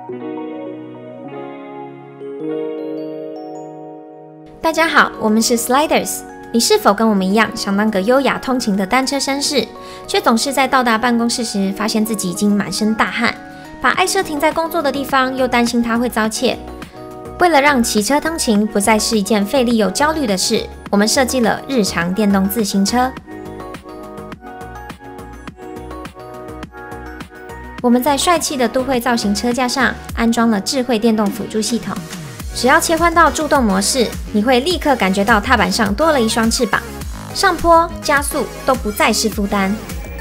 大家好，我们是 Sliders。你是否跟我们一样，想当个优雅通勤的单车绅士，却总是在到达办公室时，发现自己已经满身大汗，把爱车停在工作的地方，又担心它会遭窃？为了让骑车通勤不再是一件费力又焦虑的事，我们设计了日常电动自行车。我们在帅气的都会造型车架上安装了智慧电动辅助系统。只要切换到助动模式，你会立刻感觉到踏板上多了一双翅膀，上坡、加速都不再是负担。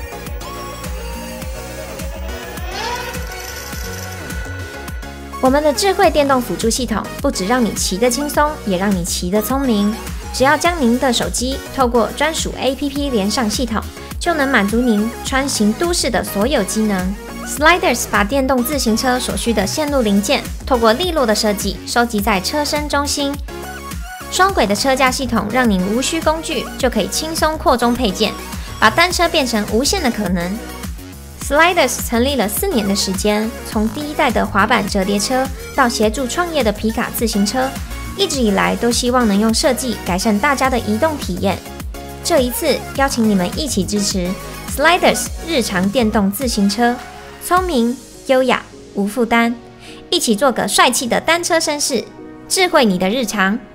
我们的智慧电动辅助系统不只让你骑得轻松，也让你骑得聪明。只要将您的手机透过专属 APP 连上系统，就能满足您穿行都市的所有机能。Sliders 把电动自行车所需的线路零件，透过利落的设计收集在车身中心。双轨的车架系统让您无需工具就可以轻松扩充配件，把单车变成无限的可能。Sliders 成立了4年的时间，从第一代的滑板折叠车到协助创业的皮卡自行车，一直以来都希望能用设计改善大家的移动体验。这一次邀请你们一起支持 Sliders 日常电动自行车。聪明、优雅、无负担，一起做个帅气的单车绅士，智慧你的日常。